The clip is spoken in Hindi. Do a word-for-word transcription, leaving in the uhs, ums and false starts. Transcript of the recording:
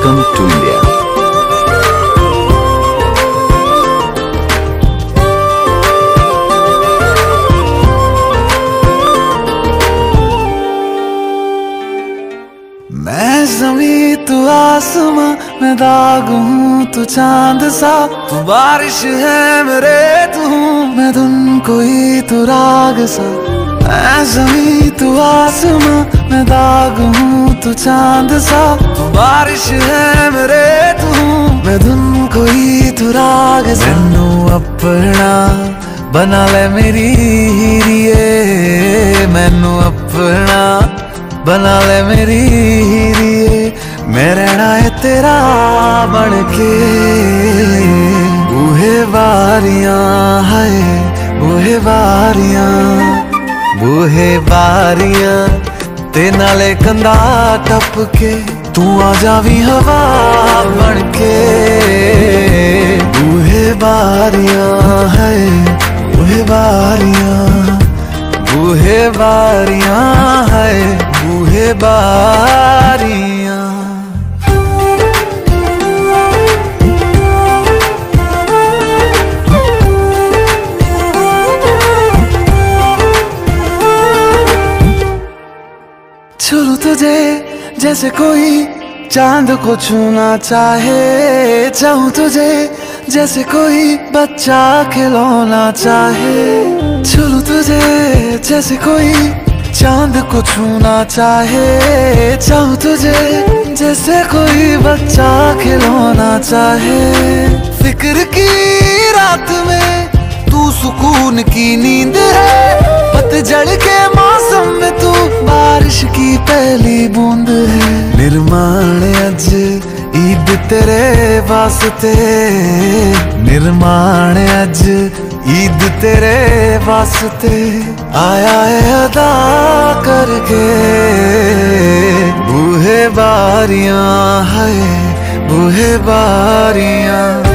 Welcome to India. मैं ज़मीं तू आसमां, मैं दाग हूँ तू चांद सा, तू बारिश है मेरे तू हूँ मैं धुन कोई तू राग सा। मैं ज़मीं तू आसमां, मैं दाग हूँ तू चांद सा, तू बारिश है मेरे तू हूँ मैं धुन कोई तू राग सा। मैनू अपना बना ले मेरी हीरिए, मैनू अपना बना ले मेरी हीरिए, मैं रहना है तेरा बन के। बूहे बारियां है बूहे बारियां, बूहे बारियां ते नाले कंधा टप के, तू आ जावी हवा बन के। बूहे बारियां है बूहे बारियां, बूहे बारियां है बूहे बारियां। छू तुझे जैसे कोई चांद को छूना चाहे, चाहूं तुझे जैसे कोई बच्चा खिलौना चाहे। छू तुझे जैसे कोई चांद को छूना चाहे, चाहूं तुझे जैसे कोई बच्चा खिलौना चाहे। फिक्र की रात में तू सुकून की नींद है, पतझड़ के मौसम में तू बारिश की पहली बूंद है। निर्माण अज ईद तेरे वास्ते, निर्माण अज ईद तेरे वास्ते, आया है अदा करके। बूहे बारियां है बूहे बारियां।